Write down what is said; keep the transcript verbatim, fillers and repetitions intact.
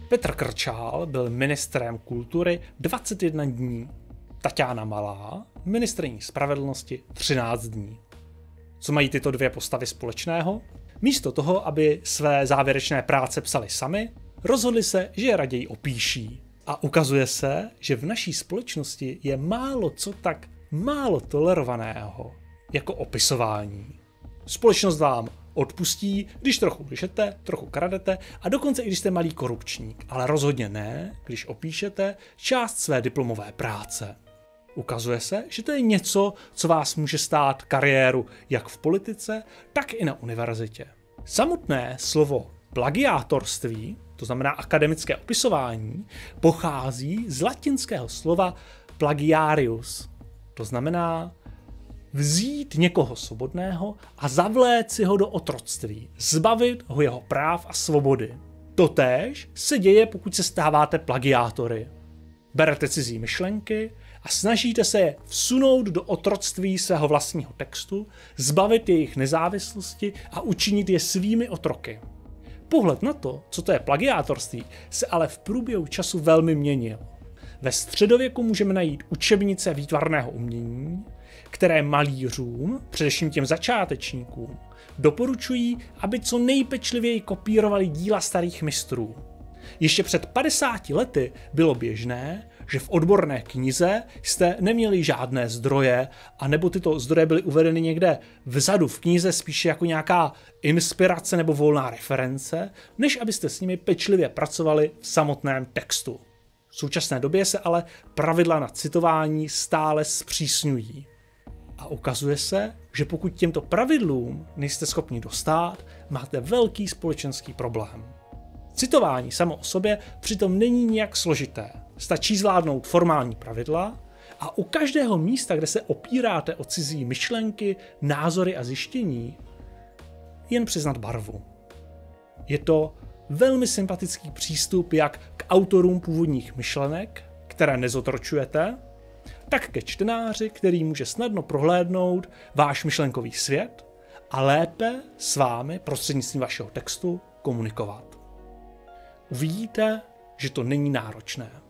Petr Krčál byl ministrem kultury dvacet jedna dní, Taťána Malá ministryní spravedlnosti třináct dní. Co mají tyto dvě postavy společného? Místo toho, aby své závěrečné práce psali sami, rozhodli se, že je raději opíší. A ukazuje se, že v naší společnosti je málo co tak málo tolerovaného jako opisování. Společnost vám odpustí, když trochu lžete, trochu kradete a dokonce i když jste malý korupčník, ale rozhodně ne, když opíšete část své diplomové práce. Ukazuje se, že to je něco, co vás může stát kariéru jak v politice, tak i na univerzitě. Samotné slovo plagiátorství, to znamená akademické opisování, pochází z latinského slova plagiarius. To znamená vzít někoho svobodného a zavléci ho do otroctví, zbavit ho jeho práv a svobody. Totéž se děje, pokud se stáváte plagiátory. Berete cizí myšlenky a snažíte se je vsunout do otroctví svého vlastního textu, zbavit jejich nezávislosti a učinit je svými otroky. Pohled na to, co to je plagiátorství, se ale v průběhu času velmi měnil. Ve středověku můžeme najít učebnice výtvarného umění, které malířům, především těm začátečníkům, doporučují, aby co nejpečlivěji kopírovali díla starých mistrů. Ještě před padesáti lety bylo běžné, že v odborné knize jste neměli žádné zdroje, anebo tyto zdroje byly uvedeny někde vzadu v knize spíše jako nějaká inspirace nebo volná reference, než abyste s nimi pečlivě pracovali v samotném textu. V současné době se ale pravidla na citování stále zpřísňují. A ukazuje se, že pokud těmto pravidlům nejste schopni dostát, máte velký společenský problém. Citování samo o sobě přitom není nijak složité. Stačí zvládnout formální pravidla a u každého místa, kde se opíráte o cizí myšlenky, názory a zjištění, jen přiznat barvu. Je to velmi sympatický přístup jak k autorům původních myšlenek, které nezotročujete, tak ke čtenáři, který může snadno prohlédnout váš myšlenkový svět a lépe s vámi prostřednictvím vašeho textu komunikovat. Uvidíte, že to není náročné.